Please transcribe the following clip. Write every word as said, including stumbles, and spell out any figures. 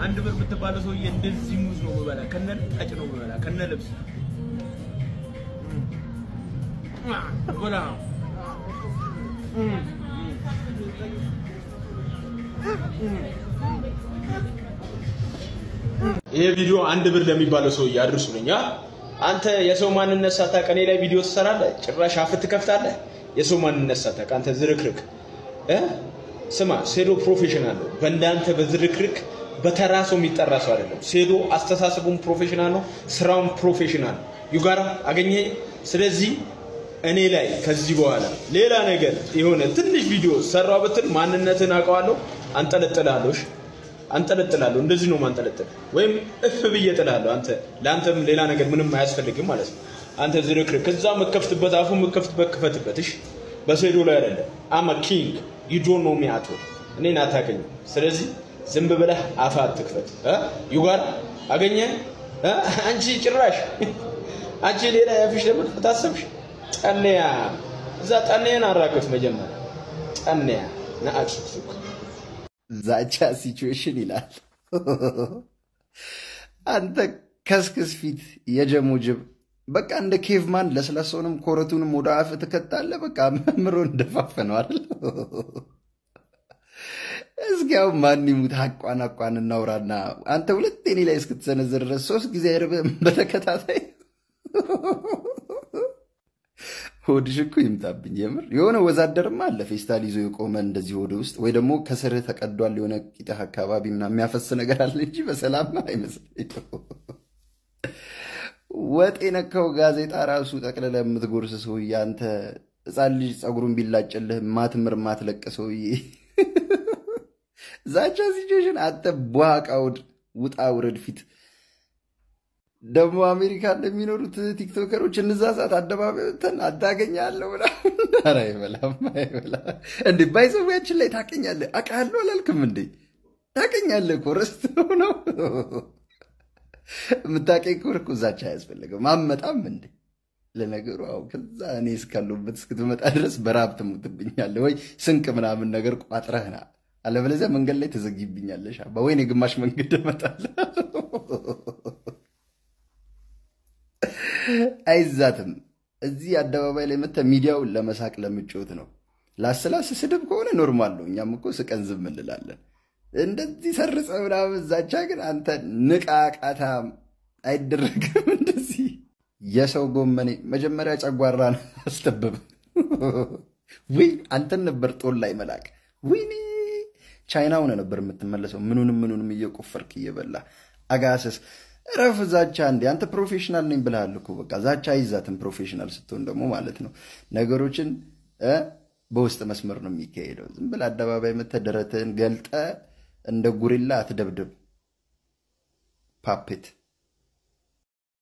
አንድ ብር የምትባለው ሰውዬ እንደዚህ ሙዝ ነው መበላ ከነ ጣጭ ነው መበላ ከነ ልብስ ወላ ይሄ ቪዲዮ አንድ ብር ለሚባለው ሰውዬ አድርሱልኝ አንተ የሰው ማንነት ሳታውቅ እኔ ላይ ቪዲዮ ትሰራለህ ጭራሽ አፍ ትከፍታለህ የሰው ማንነት ሳታውቅ አንተ ዝርክርክ እ ስማ ሴዶ ፕሮፌሽናል ነው በእንዳንተ በዝርክርክ በተራሶ የሚጠራ ሰው አይደለም ሴዶ አስተሳሰቡም ፕሮፌሽናል ነው ስራውም ፕሮፌሽናል ዩጋራ አገኘ ስለዚህ እኔ ላይ ከዚህ በኋላ ሌላ ነገር የሆነ ትንሽ ቪዲዮ ሰራው በትል ማንነትን አውቀዋለሁ አንጠለጥላለሽ አንጠለጥላለሁ እንደዚህ ነው ማንጠለጥል ወይም እፍ ብዬ ጥላለሁ አንተ ላንተም ሌላ ነገር ምንም አያስፈልግም ማለት ነው አንተ ዝርክርክ ከዛ መከፍትበት አፉ መከፍትበት ከፈትበት እሺ በሴዶ ላይ አይደለም አማ ኪንግ you don't know me at all እኔን አታገኝ ስለዚህ ዝም ብለህ አፋ አትክፈት እ ዩጋር አገኘ እ አንቺ ጭራሽ አንቺ ሌላ ያፍሽ ለምን ታሰብሽ ጠነያ እዛ ጠነያን አራገፍ መጀመሪያ ጠነያ ናአክሱክ ዛቻ ሲቹዌሽን ይላል አንተ ከስክስ ፊት የጀሙጅብ በቃ እንደ ኬቭማን ለስላሶንም ኮረቱንም ወደ አፍ ተከታለ በቃ መምሮ እንደፋፈነው አይደል እስኪያው ማን ይሙት ሐቋን ሐቋን እናውራና አንተ ሁለት እኔ ላይ እስክትሰነዝር ድረስ ሶስት ጊዜ አይረበም በተከታታይ ሆድሽኩ ይምጣብኝ የምር የሆነ ወዛደርማ አለ ፌስታል ይዞ የቆመ እንደዚህ ሆድ ውስጥ ወይ ደግሞ ከስር ተቀዷል የሆነ ቂጣ አካባቢ ምናምን የሚያፈስ ነገር አለ እንጂ በሰላም አይመስልኝ ወጥ የነካው ጋዜጣ ራሱ ጠቅለለ የምትጎርስ ሰውዬ አንተ ሕፃን ልጅ ጸጉሩን ቢላጭልህ ማትምር ማትለቀሰው ዛቻ ሲቹዌሽን አንተ ቧቃውድ ውጣ ውረድ ፊት ደሞ አሜሪካ እንደሚኖሩት ቲክቶከሮች እነዛ ሰዓት አደባባዩን አዳገኛለሁ ብላ አራይ በላም አይበላ እንዴ ባይዘውያችን ላይ ታቀኛለህ አቃለው አላልክም እንዴ ታቀኛለህ ኮረስት ነው ምታቀኝ ኮርኩ ዛቻ ያስፈልገው ማመጣም እንዴ ለነገሩ አው ከዛ እኔ እስካለሁበት እስክትመጣ ድረስ በራብ ትሞትብኛለህ ወይ ስንቅ ምናምን ነገር ቋጥረህና አለበለዚያ መንገድ ላይ ተዘግይብኛለሽ አባ ወይኔ ግማሽ መንገድ እመጣለሁ አይዛትም እዚህ አደባባይ ላይ መተ ሚዲያው ለመሳቅ ለምጮት ነው ላስላስ ስድብ ከሆነ ኖርማል ነው እኛም እኮ ስቀን ዝም እንላለን እንደዚህ ሰርጸው ምናምን ዛቻ ግን አንተ ንቃቃታ አይደረግም እንደዚህ የሰው ጎመኔ መጀመሪያ ጨጓራን አስተበብ ወይ አንተን ነበር ጦል ላይ መላክ ወይኔ ቻይናው ነበር የምትመለሰው ምኑንም ምኑንም እየቆፈርክ እየበላ አጋሰስ ረፍ ዛቻ እንዴ አንተ ፕሮፌሽናል ነኝ ብለሃል እኮ በቃ ዛቻ ይዛትን ፕሮፌሽናል ስትሆን ደግሞ ማለት ነው ነገሮችን እ በውስጥ መስመር ነው የሚካሄደው ዝም ብለ አደባባይ መተደረተን ገልጠ እንደ ጉሪላ አትደብድብ ፓፔት